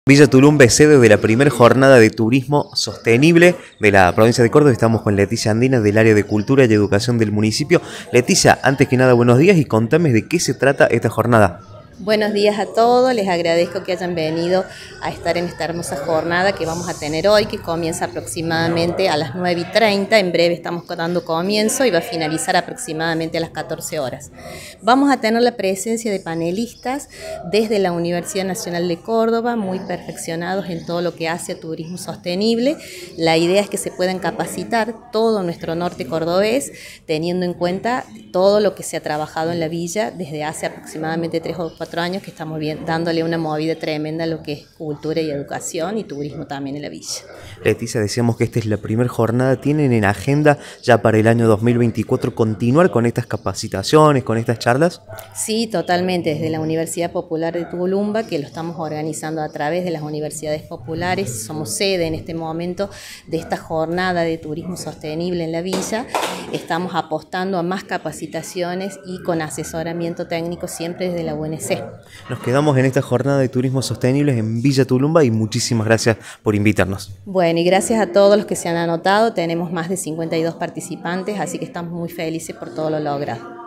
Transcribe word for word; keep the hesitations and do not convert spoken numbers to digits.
Villa Tulumba es sede de la primera jornada de turismo sostenible de la provincia de Córdoba. Estamos con Leticia Andina del área de Cultura y Educación del municipio. Leticia, antes que nada, buenos días y contame de qué se trata esta jornada. Buenos días a todos, les agradezco que hayan venido a estar en esta hermosa jornada que vamos a tener hoy, que comienza aproximadamente a las nueve y treinta, en breve estamos dando comienzo y va a finalizar aproximadamente a las catorce horas. Vamos a tener la presencia de panelistas desde la Universidad Nacional de Córdoba, muy perfeccionados en todo lo que hace a turismo sostenible. La idea es que se puedan capacitar todo nuestro norte cordobés, teniendo en cuenta todo lo que se ha trabajado en la villa desde hace aproximadamente tres o cuatro años que estamos bien, dándole una movida tremenda a lo que es cultura y educación y turismo también en la villa. Leticia, decíamos que esta es la primera jornada. ¿Tienen en agenda ya para el año dos mil veinticuatro continuar con estas capacitaciones, con estas charlas? Sí, totalmente, desde la Universidad Popular de Tulumba, que lo estamos organizando a través de las universidades populares. Somos sede en este momento de esta jornada de turismo sostenible en la villa. Estamos apostando a más capacitaciones y con asesoramiento técnico siempre desde la U N C. Nos quedamos en esta jornada de turismo sostenible en Villa Tulumba y muchísimas gracias por invitarnos. Bueno, y gracias a todos los que se han anotado. Tenemos más de cincuenta y dos participantes, así que estamos muy felices por todo lo logrado.